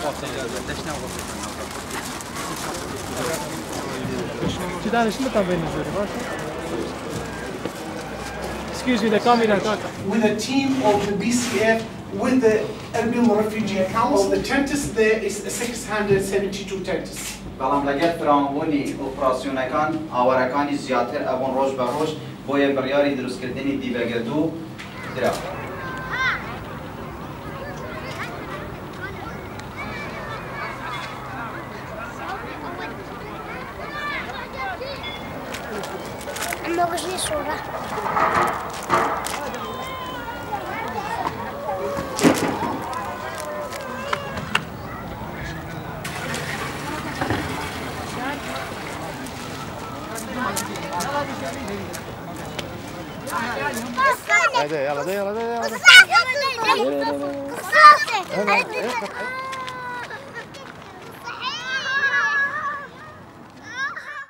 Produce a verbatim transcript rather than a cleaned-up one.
Excuse me, the camera. With a team of the B C F, with the Erbil Refugee Council, the tents there is six hundred seventy-two tents. بەڵام لەگەڵ فراوانبوونی ئۆپراسیۆنەکان ئاوارەکانی زیاتر ئەبوون ڕۆژ بە ڕۆژ بۆیە بڕیاری دروستکردنی دیبەگە دوو درا. هذا يلا يلا يلا يلا